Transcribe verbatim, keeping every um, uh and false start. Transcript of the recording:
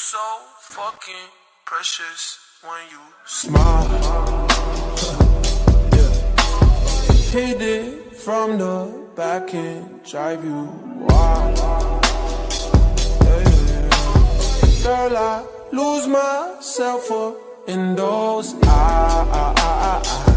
so fucking precious when you smile. Yeah. Hit it from the back and drive you wild. Yeah, yeah, yeah. Girl, I lose myself up in those eyes.